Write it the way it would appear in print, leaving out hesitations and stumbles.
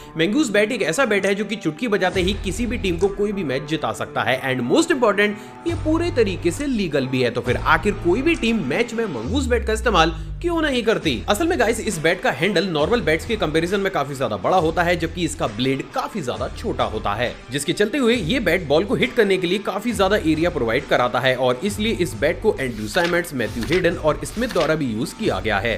Mongoose bat एक ऐसा bat है जो कि चुटकी बजाते ही किसी भी टीम को कोई भी मैच जिता सकता है एंड मोस्ट इंपॉर्टेंट ये पूरे तरीके से लीगल भी है। तो फिर आखिर कोई भी टीम मैच में मंगूस बैट का इस्तेमाल क्यों नहीं करती? असल में गाइस इस बैट का हैंडल नॉर्मल बैट्स के कंपैरिजन में काफी ज्यादा बड़ा होता है, जबकि इसका ब्लेड काफी ज्यादा छोटा होता है, जिसके चलते हुए ये बैट बॉल को हिट करने के लिए काफी ज्यादा एरिया प्रोवाइड कराता है और इसलिए इस बैट को एंड्रयू साइमंड्स, मैथ्यू हेडन और स्मिथ द्वारा भी यूज किया गया है।